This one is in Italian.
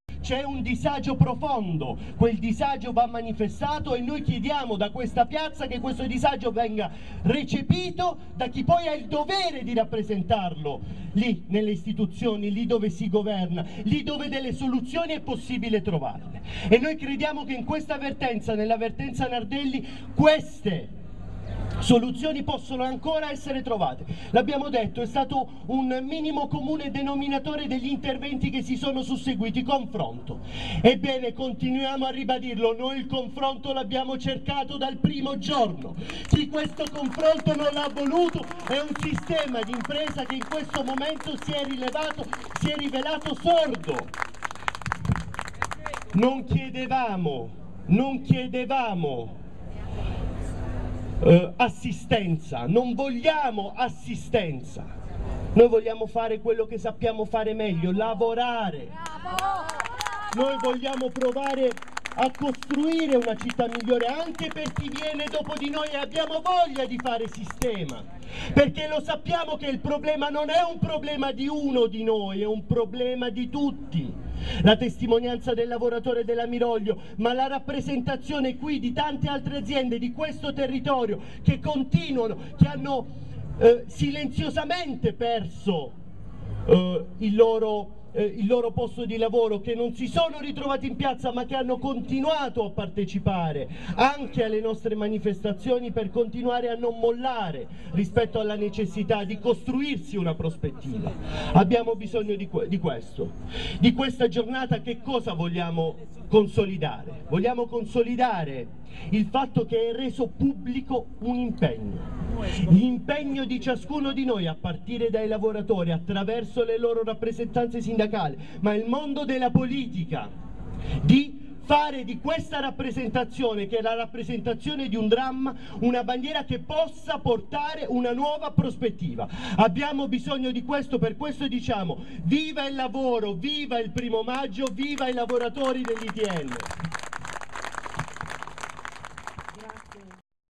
C'è un disagio profondo, quel disagio va manifestato e noi chiediamo da questa piazza che questo disagio venga recepito da chi poi ha il dovere di rappresentarlo lì nelle istituzioni, lì dove si governa, lì dove delle soluzioni è possibile trovarle. E noi crediamo che in questa vertenza, nella vertenza Nardelli, queste soluzioni possono ancora essere trovate. L'abbiamo detto, è stato un minimo comune denominatore degli interventi che si sono susseguiti: confronto. Ebbene, continuiamo a ribadirlo, noi il confronto l'abbiamo cercato dal primo giorno. Chi questo confronto non l'ha voluto è un sistema di impresa che in questo momento si è rivelato sordo. Non chiedevamo assistenza, non vogliamo assistenza, noi vogliamo fare quello che sappiamo fare meglio, lavorare. Noi vogliamo provare a costruire una città migliore anche per chi viene dopo di noi, e abbiamo voglia di fare sistema, perché lo sappiamo che il problema non è un problema di uno di noi, è un problema di tutti. La testimonianza del lavoratore della Miroglio, ma la rappresentazione qui di tante altre aziende di questo territorio che continuano, che hanno silenziosamente perso il loro posto di lavoro, che non si sono ritrovati in piazza ma che hanno continuato a partecipare anche alle nostre manifestazioni per continuare a non mollare rispetto alla necessità di costruirsi una prospettiva. Abbiamo bisogno di questo. Di questa giornata che cosa vogliamo consolidare? Vogliamo consolidare il fatto che è reso pubblico un impegno. L'impegno di ciascuno di noi, a partire dai lavoratori, attraverso le loro rappresentanze sindacali, ma il mondo della politica, di fare di questa rappresentazione, che è la rappresentazione di un dramma, una bandiera che possa portare una nuova prospettiva. Abbiamo bisogno di questo, per questo diciamo: viva il lavoro, viva il 1° maggio, viva i lavoratori dell'ITN!